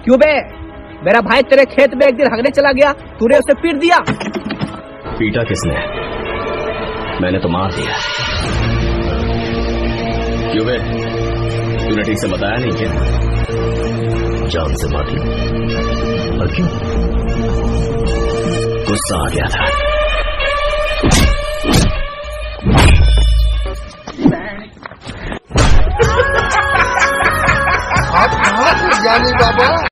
क्यों बे? मेरा भाई तेरे खेत में एक दिन हगने चला गया, तूने उसे पीट दिया। पीटा किसने? मैंने तो मार दिया। क्यों बे, तूने ठीक से बताया नहीं क्या? जान से मार दी। और क्यों? गुस्सा आ गया था। आप कहाँ से ज्ञानी बाबा?